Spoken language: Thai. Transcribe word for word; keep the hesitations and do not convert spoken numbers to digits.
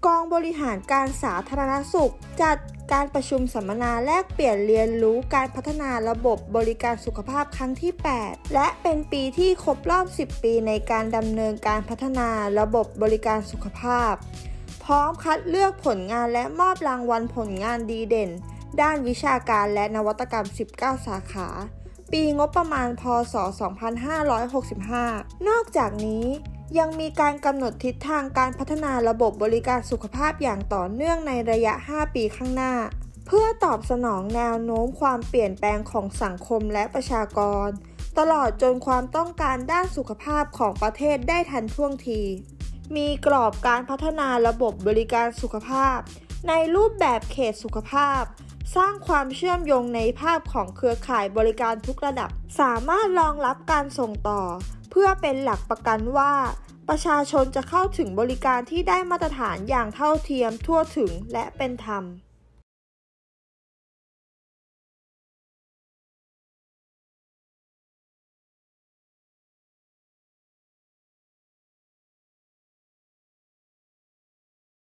กองบริหารการสาธารณสุขจัดการประชุมสัมมนาแลกเปลี่ยนเรียนรู้การพัฒนาระบบบริการสุขภาพครั้งที่ แปด และเป็นปีที่ครบรอบ สิบ ปีในการดำเนินการพัฒนาระบบบริการสุขภาพพร้อมคัดเลือกผลงานและมอบรางวัลผลงานดีเด่นด้านวิชาการและนวัตกรรม สิบเก้า สาขาปีงบประมาณพ.ศ. สองพันห้าร้อยหกสิบห้า นอกจากนี้ยังมีการกำหนดทิศทางการพัฒนาระบบบริการสุขภาพอย่างต่อเนื่องในระยะ ห้า ปีข้างหน้าเพื่อตอบสนองแนวโน้มความเปลี่ยนแปลงของสังคมและประชากรตลอดจนความต้องการด้านสุขภาพของประเทศได้ทันท่วงทีมีกรอบการพัฒนาระบบบริการสุขภาพในรูปแบบเขตสุขภาพสร้างความเชื่อมโยงในภาพของเครือข่ายบริการทุกระดับสามารถรองรับการส่งต่อเพื่อเป็นหลักประกันว่าประชาชนจะเข้าถึงบริการที่ได้มาตรฐานอย่างเท่าเทียมทั่วถึงและเป็นธรรม